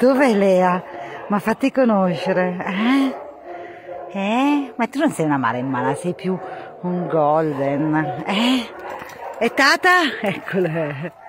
Dov'è Lea? Ma fatti conoscere, eh? Ma tu non sei una maremmana, sei più un golden, eh? E Tata? Eccola.